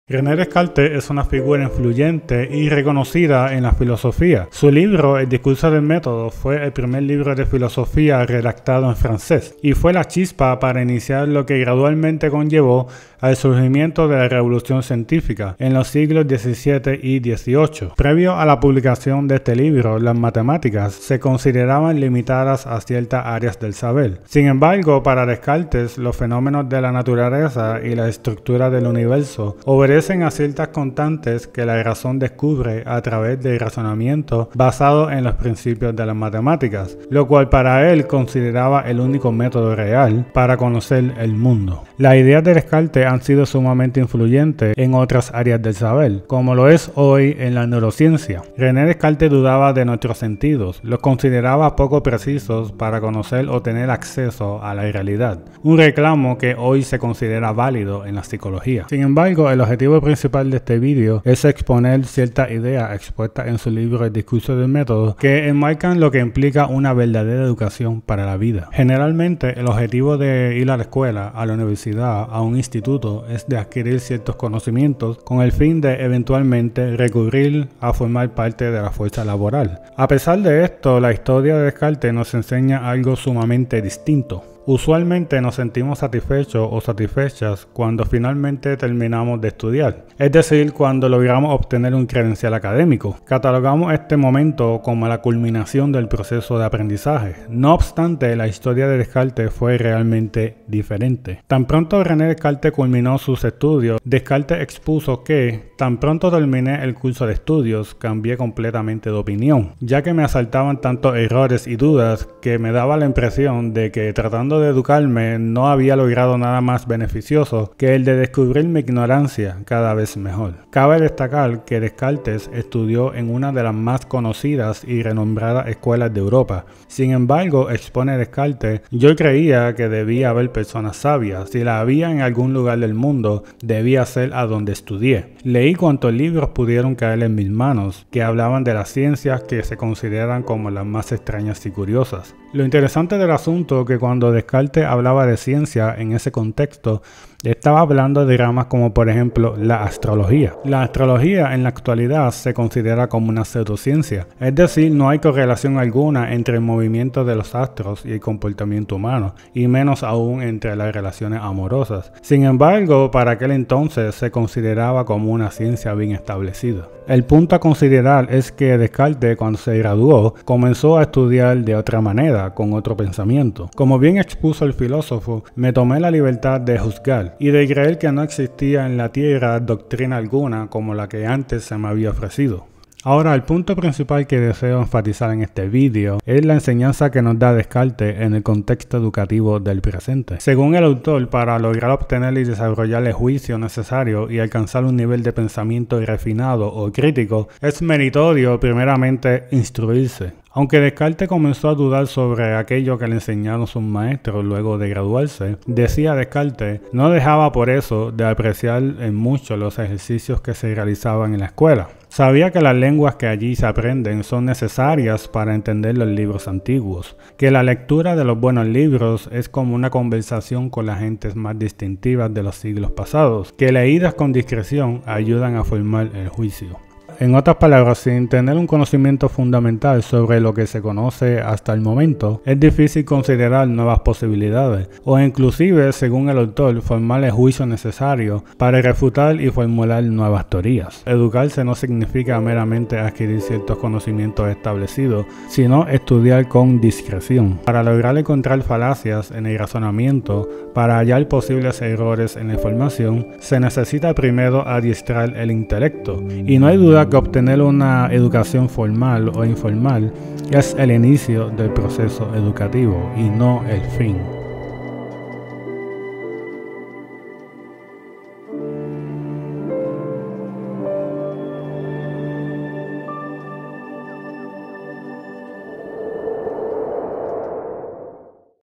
René Descartes es una figura influyente y reconocida en la filosofía. Su libro, El discurso del método, fue el primer libro de filosofía redactado en francés y fue la chispa para iniciar lo que gradualmente conllevó al surgimiento de la revolución científica en los siglos XVII y XVIII. Previo a la publicación de este libro, las matemáticas se consideraban limitadas a ciertas áreas del saber. Sin embargo, para Descartes, los fenómenos de la naturaleza y la estructura del universo obedecen a ciertas constantes que la razón descubre a través del razonamiento basado en los principios de las matemáticas, lo cual para él consideraba el único método real para conocer el mundo. Las ideas de Descartes han sido sumamente influyentes en otras áreas del saber, como lo es hoy en la neurociencia. René Descartes dudaba de nuestros sentidos, los consideraba poco precisos para conocer o tener acceso a la realidad, un reclamo que hoy se considera válido en la psicología. Sin embargo, el objetivo principal de este vídeo es exponer ciertas ideas expuestas en su libro El discurso del método que enmarcan lo que implica una verdadera educación para la vida. Generalmente, el objetivo de ir a la escuela, a la universidad, a un instituto, es de adquirir ciertos conocimientos con el fin de eventualmente recurrir a formar parte de la fuerza laboral. A pesar de esto, la historia de Descartes nos enseña algo sumamente distinto. Usualmente nos sentimos satisfechos o satisfechas cuando finalmente terminamos de estudiar, es decir, cuando logramos obtener un credencial académico. Catalogamos este momento como la culminación del proceso de aprendizaje. No obstante, la historia de Descartes fue realmente diferente. Tan pronto René Descartes culminó sus estudios, Descartes expuso que, tan pronto terminé el curso de estudios, cambié completamente de opinión, ya que me asaltaban tantos errores y dudas que me daba la impresión de que tratando de educarme no había logrado nada más beneficioso que el de descubrir mi ignorancia cada vez mejor. Cabe destacar que Descartes estudió en una de las más conocidas y renombradas escuelas de Europa. Sin embargo, expone Descartes, yo creía que debía haber personas sabias. Si la había en algún lugar del mundo, debía ser a donde estudié. Leí cuantos libros pudieron caer en mis manos, que hablaban de las ciencias que se consideran como las más extrañas y curiosas. Lo interesante del asunto es que cuando Descartes hablaba de ciencia en ese contexto, estaba hablando de ramas como por ejemplo la astrología. La astrología en la actualidad se considera como una pseudociencia, es decir, no hay correlación alguna entre el movimiento de los astros y el comportamiento humano, y menos aún entre las relaciones amorosas. Sin embargo, para aquel entonces se consideraba como una ciencia bien establecida. El punto a considerar es que Descartes, cuando se graduó, comenzó a estudiar de otra manera, con otro pensamiento. Como bien expuso el filósofo, me tomé la libertad de juzgar y de creer que no existía en la tierra doctrina alguna como la que antes se me había ofrecido. Ahora, el punto principal que deseo enfatizar en este vídeo es la enseñanza que nos da Descartes en el contexto educativo del presente. Según el autor, para lograr obtener y desarrollar el juicio necesario y alcanzar un nivel de pensamiento refinado o crítico, es meritorio primeramente instruirse. Aunque Descartes comenzó a dudar sobre aquello que le enseñaron sus maestros luego de graduarse, decía Descartes, no dejaba por eso de apreciar en mucho los ejercicios que se realizaban en la escuela. Sabía que las lenguas que allí se aprenden son necesarias para entender los libros antiguos, que la lectura de los buenos libros es como una conversación con las gentes más distintivas de los siglos pasados, que leídas con discreción ayudan a formar el juicio. En otras palabras, sin tener un conocimiento fundamental sobre lo que se conoce hasta el momento, es difícil considerar nuevas posibilidades, o inclusive, según el autor, formar el juicio necesario para refutar y formular nuevas teorías. Educarse no significa meramente adquirir ciertos conocimientos establecidos, sino estudiar con discreción. Para lograr encontrar falacias en el razonamiento, para hallar posibles errores en la información, se necesita primero adiestrar el intelecto, y no hay duda que obtener una educación formal o informal es el inicio del proceso educativo y no el fin.